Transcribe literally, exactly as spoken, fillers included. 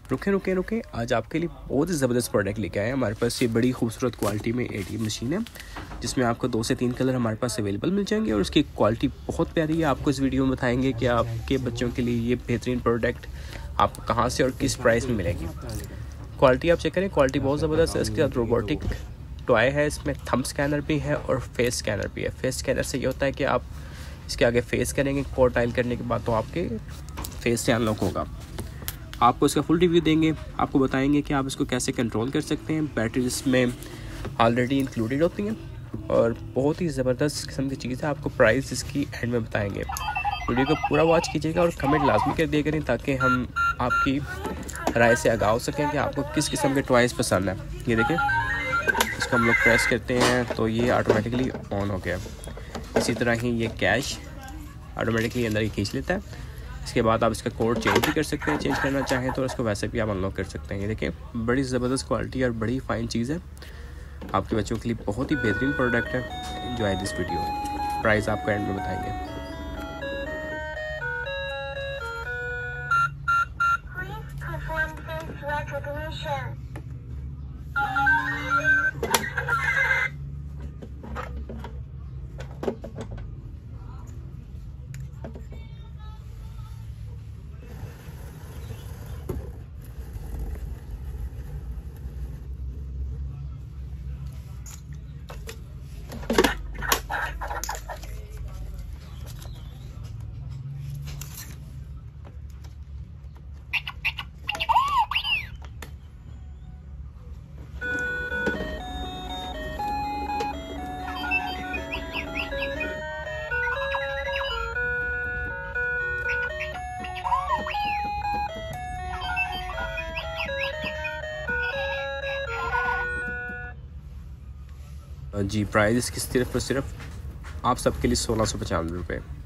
रुके रुके रुके आज आपके लिए बहुत ही ज़बरदस्त प्रोडक्ट लेके आए हैं। हमारे पास ये बड़ी खूबसूरत क्वालिटी में एटीएम मशीन है जिसमें आपको दो से तीन कलर हमारे पास अवेलेबल मिल जाएंगे और उसकी क्वालिटी बहुत प्यारी है। आपको इस वीडियो में बताएंगे कि आपके बच्चों के लिए ये बेहतरीन प्रोडक्ट आपको कहाँ से और किस प्राइस में मिलेगी। क्वालिटी आप चेक करें, क्वालिटी बहुत ज़बरदस्त है। इसके साथ रोबोटिक टॉय है, इसमें थंब स्कैनर भी है और फेस स्कैनर भी है। फेस स्कैनर से ये होता है कि आप इसके आगे फेस करेंगे कोड टाइल करने के बाद तो आपके फेस से अनलॉक होगा। आपको इसका फुल रिव्यू देंगे, आपको बताएंगे कि आप इसको कैसे कंट्रोल कर सकते हैं। बैटरी इसमें ऑलरेडी इंक्लूडेड होती हैं और बहुत ही ज़बरदस्त किस्म की चीज़ है। आपको प्राइस इसकी एंड में बताएंगे। वीडियो को पूरा वॉच कीजिएगा और कमेंट लाजमी कर दिया करें ताकि हम आपकी राय से आगाह हो सकें कि आपको किस किस्म के टॉयज़ पसंद है। ये देखें, इसको हम लोग प्रेस करते हैं तो ये ऑटोमेटिकली ऑन हो गया। इसी तरह ही ये कैश ऑटोमेटिकली अंदर ही खींच लेता है। इसके बाद आप इसका कोड चेंज भी कर सकते हैं, चेंज करना चाहें तो इसको वैसे भी आप अनलॉक कर सकते हैं। ये देखें, बड़ी ज़बरदस्त क्वालिटी और बड़ी फ़ाइन चीज़ है। आपके बच्चों के लिए बहुत ही बेहतरीन प्रोडक्ट है। Enjoy this video. प्राइस आपको एंड में बताएंगे। जी, प्राइस इसकी सिर्फ और सिर्फ आप सबके लिए सोलह सौ पचानवे रुपये।